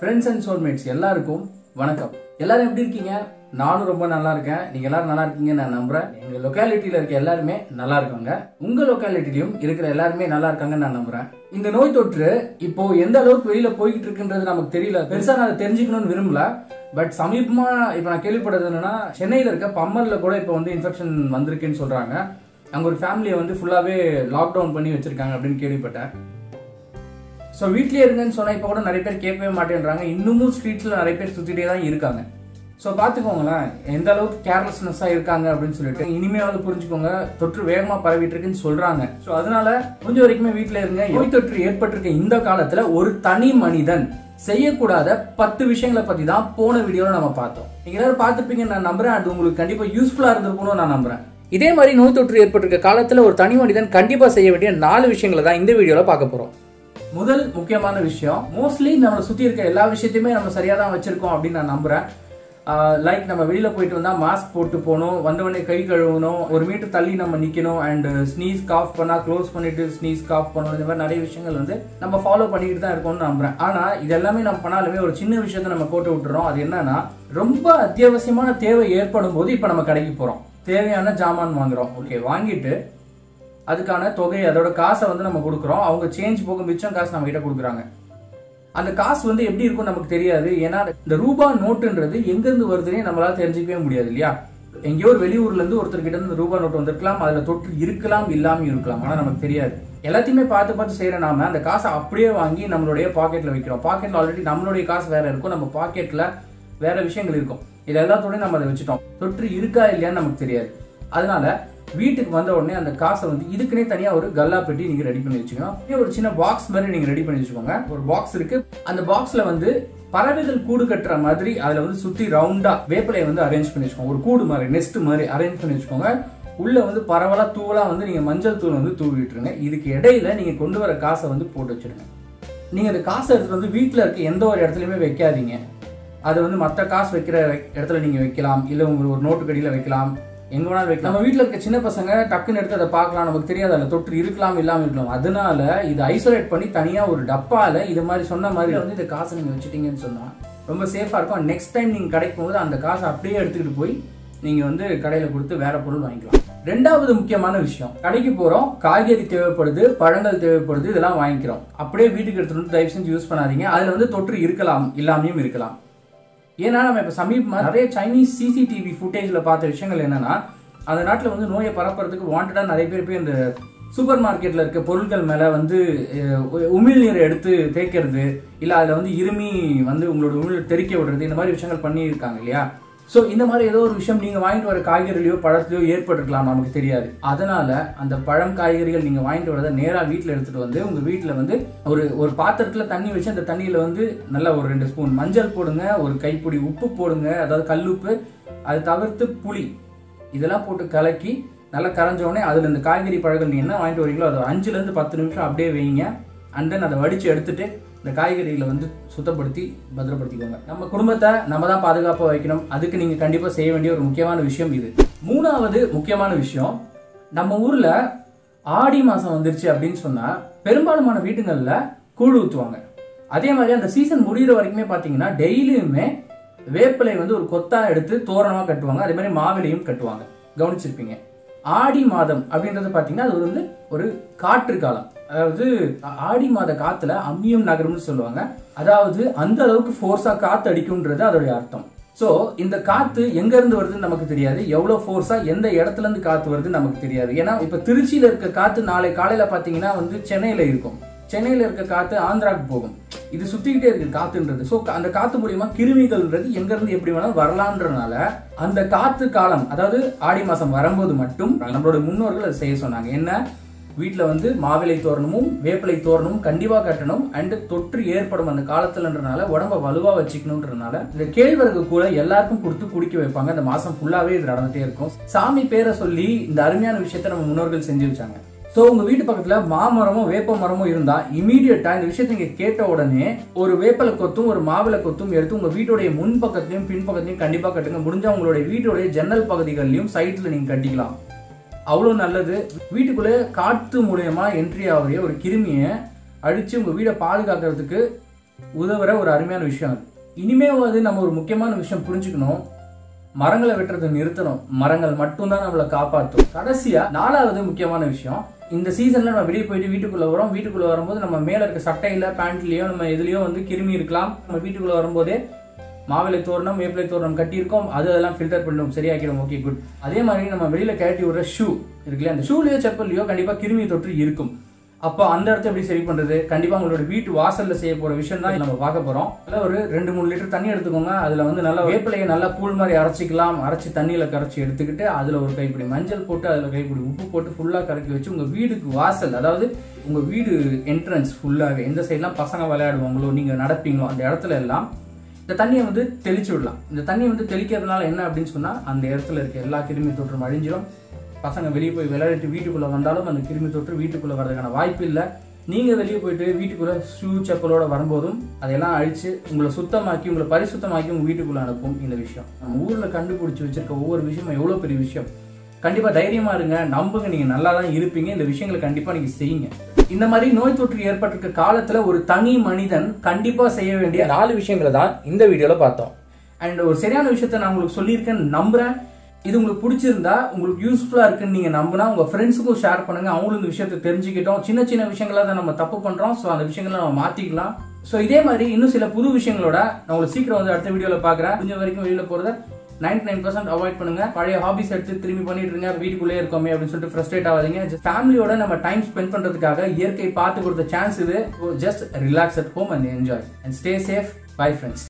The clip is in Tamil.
ஃப்ரெண்ட்ஸ் அண்ட் சோல்மேட்ஸ் எல்லாருக்கும் வணக்கம். எல்லாரும் எப்படி இருக்கீங்க? நானும் ரொம்ப நல்லா இருக்கேன். நீங்க எல்லாரும் நல்லா இருக்கீங்க நான் நம்புறேன். எங்க லொகாலிட்டியில இருக்க எல்லாருமே நல்லா இருக்காங்க. உங்க லொகாலிட்டிலையும் இருக்கிற எல்லாருமே நல்லா இருக்காங்கன்னு நான் நம்புறேன். இந்த நோய் தொற்று இப்போ எந்த அளவுக்கு வெளியில போய்கிட்டு இருக்குன்றது நமக்கு தெரியல. பெருசா நான் தெரிஞ்சுக்கணும்னு விரும்பல. பட் சமீபமா இப்ப நான் கேள்விப்பட்டது என்னன்னா, சென்னையில இருக்க பம்மல்ல கூட இப்ப வந்து இன்ஃபெக்ஷன் வந்திருக்குன்னு சொல்றாங்க. அங்க ஒரு ஃபேமிலியை வந்து ஃபுல்லாவே லாக்டவுன் பண்ணி வச்சிருக்காங்க அப்படின்னு கேள்விப்பட்டேன். ஸோ வீட்லயே இருங்கன்னு சொன்னா இப்போ கூட நிறைய பேர் கேட்கவே மாட்டேன்றாங்க. இன்னமும் ஸ்ட்ரீட்ல நிறைய பேர் சுத்திட்டே தான் இருக்காங்க. ஸோ பாத்துக்கோங்களேன் எந்த அளவுக்கு கேர்லெஸ்னஸா இருக்காங்க அப்படின்னு சொல்லிட்டு. இனிமேல் புரிஞ்சுக்கோங்க, தொற்று வேகமா பரவிட்டு இருக்குன்னு சொல்றாங்க. ஸோ அதனால முடிஞ்ச வரைக்குமே வீட்டுல இருங்க. நோய் தொற்று ஏற்பட்டிருக்க இந்த காலத்துல ஒரு தனி மனிதன் செய்யக்கூடாத 10 விஷயங்களை பத்தி தான் போன வீடியோல நம்ம பார்த்தோம். நீங்க எல்லாரும் பார்த்துப்பீங்கன்னு நான் நம்புறேன். அது உங்களுக்கு கண்டிப்பா யூஸ்ஃபுல்லா இருந்திருக்கும்னு நான் நம்புறேன். இதே மாதிரி நோய் தொற்று ஏற்பட்டிருக்க காலத்துல ஒரு தனி மனிதன் கண்டிப்பா செய்ய வேண்டிய 4 விஷயங்களை தான் இந்த வீடியோல பார்க்க போறோம். முதல் முக்கியமான விஷயம், மோஸ்ட்லி நம்மளை சுத்தி இருக்க எல்லா விஷயத்தையுமே நம்ம சரியா தான் வச்சிருக்கோம் அப்படின்னு நான் நம்புறேன். லைக் நம்ம வெளியில போயிட்டு வந்தா மாஸ்க் போட்டு போகணும், வந்தவொடனே கை கழுவணும், 1 மீட்டர் தள்ளி நம்ம நிக்கணும், அண்ட் ஸ்னீஸ் காஃப் பண்ணா க்ளோஸ் பண்ணிட்டு ஸ்னீஸ் காஃப் பண்ணணும். இந்த மாதிரி நிறைய விஷயங்கள் வந்து நம்ம ஃபாலோ பண்ணிட்டு தான் இருக்கோம்னு நம்புறேன். ஆனா இது எல்லாமே நம்ம பண்ணாலுமே ஒரு சின்ன விஷயத்த நம்ம போட்டு விட்டுறோம். அது என்னன்னா, ரொம்ப அத்தியாவசியமான தேவை ஏற்படும் போது இப்ப நம்ம கடைக்கு போறோம், தேவையான ஜாமான் வாங்குறோம். ஓகே, வாங்கிட்டு அதுக்கான தொகை அதோட காசை வந்து நம்ம கொடுக்குறோம். அவங்க சேஞ்ச் போக மிச்சம் காசு நம்ம கிட்ட கொடுக்குறாங்க. அந்த காசு வந்து எப்படி இருக்கும் நமக்கு தெரியாது. ஏன்னா இந்த ரூபா நோட்டுன்றது எங்க இருந்து வருதுன்னே நம்மளால தெரிஞ்சுக்கவே முடியாது இல்லையா. எங்கேயோ ஒரு வெளியூர்ல இருந்து ஒருத்தர் கிட்ட இருந்து ரூபா நோட்டு வந்திருக்கலாம், அதுல தொற்று இருக்கலாம் இல்லாம இருக்கலாம், ஆனா நமக்கு தெரியாது. எல்லாத்தையுமே பார்த்து பார்த்து செய்யற நாம அந்த காசை அப்படியே வாங்கி நம்மளுடைய பாக்கெட்ல வைக்கிறோம். பாக்கெட்ல ஆல்ரெடி நம்மளுடைய காசு வேற இருக்கும், நம்ம பாக்கெட்ல வேற விஷயங்கள் இருக்கும். இது எல்லாத்தோடய நம்ம அதை வச்சுட்டோம். தொற்று இருக்கா இல்லையான்னு நமக்கு தெரியாது. அதனால வீட்டுக்கு வந்த உடனே அந்த காசை வந்து இதுக்குன்னே தனியா ஒரு கல்லா பெட்டி நீங்க ரெடி பண்ணி வச்சுக்கணும். ஒரு சின்ன பாக்ஸ் மாதிரி நீங்க ரெடி பண்ணி வச்சுக்கோங்க. ஒரு பாக்ஸ் இருக்கு, அந்த பாக்ஸ்ல வந்து பறவைகள் கூடு கட்டுற மாதிரி அதுல வந்து சுத்தி ரவுண்டா வேப்பிலையை வந்து அரேஞ்ச் பண்ணி வச்சுக்கோங்க. ஒரு கூடு மாதிரி, நெஸ்ட் மாதிரி அரேஞ்ச் பண்ணி வச்சுக்கோங்க. உள்ள வந்து பரவலா தூவலா வந்து நீங்க மஞ்சள் தூள் வந்து தூவி விட்டுருங்க. இதுக்கு இடையில நீங்க கொண்டு வர காசை வந்து போட்டு வச்சிருங்க. நீங்க அந்த காசை எடுத்துட்டு வந்து வீட்டுல இருக்க எந்த ஒரு இடத்துலயுமே வைக்காதீங்க. அது வந்து மற்ற காசு வைக்கிற இடத்துல நீங்க வைக்கலாம், இல்ல உங்களுக்கு ஒரு நோட்டு கடியில வைக்கலாம், எங்க வேணாலும் வைக்கலாம். நம்ம வீட்டுல இருக்க சின்ன பசங்க டக்குன்னு எடுத்து அதை பார்க்கலாம், நமக்கு தெரியாது அதுல தொற்று இருக்கலாம் இல்லாம இருக்கலாம். அதனால இதை ஐசோலேட் பண்ணி தனியா ஒரு டப்பால இது மாதிரி சொன்ன மாதிரி வந்து இந்த காசை நீங்க வச்சுட்டீங்கன்னு சொன்னா ரொம்ப சேஃபா இருக்கும். நெக்ஸ்ட் டைம் நீங்க கடைக்கு போகும்போது அந்த காசை அப்படியே எடுத்துக்கிட்டு போய் நீங்க வந்து கடையில கொடுத்து வேற பொருள் வாங்கிக்கலாம். ரெண்டாவது முக்கியமான விஷயம், கடைக்கு போறோம், காய்கறி தேவைப்படுது, பழங்கள் தேவைப்படுது, இதெல்லாம் வாங்கிக்கிறோம். அப்படியே வீட்டுக்கு எடுத்துட்டு வந்து தயவு செஞ்சு யூஸ் பண்ணாதீங்க. அதுல வந்து தொற்று இருக்கலாம் இல்லாமையும் இருக்கலாம். ஏன்னா நம்ம இப்ப சமீபமா நிறைய சைனீஸ் சிசிடிவி ஃபுட்டேஜ்ல பார்த்த விஷயங்கள் என்னன்னா, அந்த நாட்டுல வந்து நோயை பரப்புறதுக்கு வாண்டடா நிறைய பேர் போய் இந்த சூப்பர் மார்க்கெட்ல இருக்க பொருட்கள் மேல வந்து உமிழ்நீரை எடுத்து தேய்க்கிறது, இல்ல அதுல வந்து இருமி வந்து உங்களோட உமிழ் தெறிக்க விடுறது, இந்த மாதிரி விஷயங்கள் பண்ணி இருக்காங்க இல்லையா. சோ இந்த மாதிரி ஏதோ ஒரு விஷயம் நீங்க வாங்கிட்டு வர காய்கறிலையோ பழத்திலையோ ஏற்பட்டிருக்கலாம், நமக்கு தெரியாது. அதனால அந்த பழம் காய்கறிகள் நீங்க வாங்கிட்டு வரதை நேரா வீட்டுல எடுத்துட்டு வந்து உங்க வீட்டுல வந்து ஒரு பாத்திரத்துல தண்ணி வச்சு அந்த தண்ணியில வந்து நல்லா ஒரு 2 ஸ்பூன் மஞ்சள் போடுங்க, ஒரு கைப்பிடி உப்பு போடுங்க, அதாவது கல்லுப்பு, அது தவிர்த்து புளி, இதெல்லாம் போட்டு கலக்கி நல்லா கரைஞ்ச உடனே அதுல இந்த காய்கறி பழங்கள் நீங்க என்ன வாங்கிட்டு வரீங்களோ அதை 5 to 10 நிமிஷம் அப்படியே வைங்க. அண்ட் தென் அதை வடிச்சு எடுத்துட்டு இந்த காய்கறிகளை வந்து சுத்தப்படுத்தி பத்திரப்படுத்திக்கோங்க. நம்ம குடும்பத்தை நம்ம தான் பாதுகாப்பாக வைக்கணும். அதுக்கு நீங்க கண்டிப்பா செய்ய வேண்டிய ஒரு முக்கியமான விஷயம் இது. மூணாவது முக்கியமான விஷயம், நம்ம ஊர்ல ஆடி மாசம் வந்துருச்சு அப்படின்னு சொன்னா பெரும்பாலுமான வீட்டுங்கள்ல கூழ் ஊத்துவாங்க. அதே மாதிரி அந்த சீசன் முடிகிற வரைக்குமே பாத்தீங்கன்னா டெய்லியுமே வேப்பிலை வந்து ஒரு கொத்தா எடுத்து தோரணமா கட்டுவாங்க. அதே மாதிரி மாவிலையும் கட்டுவாங்க, கவனிச்சிருப்பீங்க. ஆடி மாதம் அப்படின்றது பாத்தீங்கன்னா அது வந்து ஒரு காற்று காலம். அதாவது ஆடி மாத காத்துல அம்மியும் நகரும்னு சொல்லுவாங்க. அதாவது அந்த அளவுக்கு ஃபோர்ஸா காத்து அடிக்கும்ன்றது அதோடைய அர்த்தம். சோ இந்த காத்து எங்க இருந்து வருதுன்னு நமக்கு தெரியாது, எவ்வளவு ஃபோர்ஸா எந்த இடத்துல இருந்து காத்து வருதுன்னு நமக்கு தெரியாது. ஏன்னா இப்ப திருச்சியில இருக்க காத்து நாளை காலையில பாத்தீங்கன்னா வந்து சென்னையில இருக்கும், சென்னையில இருக்க காத்து ஆந்திராவுக்கு போகும். இது சுத்திக்கிட்டே இருக்கு காத்துன்றது. சோ அந்த காத்து மூலியமா கிருமிகள்ன்றது எங்க இருந்து எப்படி வேணாலும் வரலான்றதுனால அந்த காத்து காலம், அதாவது ஆடி மாசம் வரும்போது மட்டும் நம்மளோட முன்னோர்கள் அதை செய்ய சொன்னாங்க. என்ன, வீட்டுல வந்து மாவிலை தோரணமும் வேப்பிலை தோரணமும் கண்டிப்பா கட்டணும். அண்ட் தொற்று ஏற்படும் அந்த காலத்துலன்றனால உடம்ப வலுவா வச்சுக்கணும்ன்றதுனால இந்த கேழ்வரகு கூட எல்லாருக்கும் கொடுத்து குடிக்க வைப்பாங்க. அந்த மாசம் ஃபுல்லாவே இது நடந்துட்டே இருக்கும். சாமி பேரை சொல்லி இந்த அருமையான விஷயத்த நம்ம முன்னோர்கள் செஞ்சு வச்சாங்க. சோ உங்க வீட்டு பக்கத்துல மாமரமோ வேப்ப மரமோ இருந்தா இமீடியட்டா இந்த விஷயத்தை நீங்க கேட்ட உடனே ஒரு வேப்பலை கொத்தும் ஒரு மாவிலை கொத்தும் எடுத்து உங்க வீட்டுடைய முன் பக்கத்தையும் பின் பக்கத்தையும் கண்டிப்பா கட்டுங்க. முடிஞ்சா உங்களுடைய வீட்டுடைய ஜன்னல் பகுதிகளிலும் சைட்ல நீங்க கட்டிக்கலாம், அவ்வளவு நல்லது. வீட்டுக்குள்ளே காற்று மூலியமா என்ட்ரி ஆகிற ஒரு கிருமியை அடிச்சு உங்க வீடை பாதுகாக்கிறதுக்கு உதவுற ஒரு அருமையான விஷயம். இனிமே நம்ம ஒரு முக்கியமான விஷயம் புரிஞ்சுக்கணும். மரங்களை வெட்டுறதை நிறுத்தணும். மரங்கள் மட்டும்தான் நம்மளை காப்பாற்றும். கடைசியா 4வது முக்கியமான விஷயம், இந்த சீசன்ல நம்ம வெளியே போயிட்டு வீட்டுக்குள்ள வரோம். வீட்டுக்குள்ள வரும்போது நம்ம மேல இருக்க சட்டையில பேண்ட்லயோ நம்ம எதுலயோ கிருமி இருக்கலாம். நம்ம வீட்டுக்குள்ள வரும்போதே மாவிலை தோரணம் வேப்பிலை தோரணம் கட்டியிருக்கோம், அதெல்லாம் ஃபில்டர் பண்ணும், சரியாக்கிடும். Okay good. அதே மாதிரி நம்ம வெளியில கட்டி விடுற ஷூ இருக்குல்ல, அந்த ஷூலயோ செப்பல்லையோ கண்டிப்பா கிருமி தொற்று இருக்கும். அப்போ அந்த இடத்த எப்படி சரி பண்றது? கண்டிப்பா உங்களோட வீட்டு வாசல்ல செய்ய போற விஷயம் தான் நம்ம பார்க்க போறோம். ஒரு 2-3 லிட்டர் தண்ணி எடுத்துக்கோங்க. அதுல நல்லா வேப்பிலையை நல்லா கூழ் மாதிரி அரைச்சிக்கலாம். அரைச்சி தண்ணியில கரைச்சி எடுத்துக்கிட்டு அதுல ஒரு கைப்பிடி மஞ்சள் போட்டு அதுல கைப்பிடி உப்பு போட்டு ஃபுல்லா கரைக்கி வச்சு உங்க வீட்டுக்கு வாசல், அதாவது உங்க வீடு என்ட்ரன்ஸ் ஃபுல்லாவே எந்த சைட்லாம் பசங்க விளையாடுவாங்களோ நீங்க நடப்பீங்களோ அந்த இடத்துல எல்லாம் இந்த தண்ணியை தெளிச்சு விடலாம். இந்த தண்ணியை தெளிக்கிறதுனால என்ன அப்படின்னு சொன்னா அந்த இடத்துல இருக்க எல்லா கிருமி தொற்றும் அழிஞ்சிடும். பசங்க வெளியே போய் விளையாடிட்டு வீட்டுக்குள்ள வந்தாலும் அந்த கிருமி தொற்று வீட்டுக்குள்ள வர்றதுக்கான வாய்ப்பு இல்லை. நீங்க வெளியே போயிட்டு வீட்டுக்குள்ள ஷூ செப்பலோட வரும்போதும் அதெல்லாம் அழிச்சு உங்களை சுத்தமாக்கி உங்களை பரிசுத்தமாக்கி உங்க வீட்டுக்குள்ள அனுப்பும் இந்த விஷயம். நம்ம ஊர்ல கண்டுபிடிச்சு வச்சிருக்க ஒவ்வொரு விஷயமும் எவ்வளவு பெரிய விஷயம். கண்டிப்பா தைரியமா இருங்க, நம்புங்க, நீங்க நல்லா தான் இருப்பீங்க. இந்த விஷயங்களை கண்டிப்பா நீங்க செய்யுங்க. இந்த மாதிரி நோய் தொற்று ஏற்பட்டிருக்க காலத்துல ஒரு தனி மனிதன் கண்டிப்பா செய்ய வேண்டிய 4 விஷயங்களை தான் இந்த வீடியோல பார்த்தோம். அண்ட் ஒரு சரியான விஷயத்த நான் உங்களுக்கு சொல்லியிருக்கேன் நம்புறேன். இது உங்களுக்கு பிடிச்சிருந்தா, உங்களுக்கு யூஸ்ஃபுல்லா இருக்குன்னு நீங்க நம்பினா உங்க ஃப்ரெண்ட்ஸுக்கும் ஷேர் பண்ணுங்க. அவங்களும் இந்த விஷயத்தை தெரிஞ்சுக்கிட்டோம். சின்ன சின்ன விஷயங்களா தான் நம்ம தப்பு பண்றோம். ஸோ அந்த விஷயங்களை நம்ம மாத்திக்கலாம். ஸோ இதே மாதிரி இன்னும் சில புது விஷயங்களோட நான் உங்களுக்கு சீக்கிரம் அடுத்த வீடியோல பாக்குறேன். முடிஞ்ச வரைக்கும் வெளியில போறத 99% அவாய்ட் பண்ணுங்க. பழைய ஹாபிஸ் எடுத்து திரும்பி பண்ணிட்டு இருங்க. வீட்டுக்குள்ளே இருக்கோமே அப்படின்னு சொல்லிட்டு ஃப்ரஸ்ட்ரேட் ஆகாதீங்க. ஃபேமிலியோட நம்ம டைம் ஸ்பெண்ட் பண்றதுக்காக இயற்கை பார்த்து கொடுத்த சான்ஸ் இது. Just relax at home and enjoy and stay safe. Bye friends.